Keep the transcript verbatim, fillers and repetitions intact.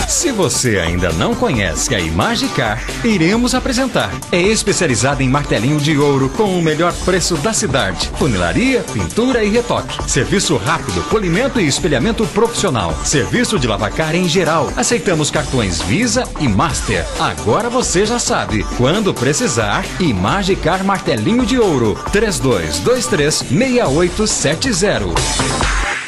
Se você ainda não conhece a Imagicar, iremos apresentar. É especializada em martelinho de ouro com o melhor preço da cidade. Funilaria, pintura e retoque. Serviço rápido, polimento e espelhamento profissional. Serviço de lavacar em geral. Aceitamos cartões Visa e Master. Agora você já sabe. Quando precisar, Imagicar Martelinho de Ouro. três dois dois três, seis oito sete zero.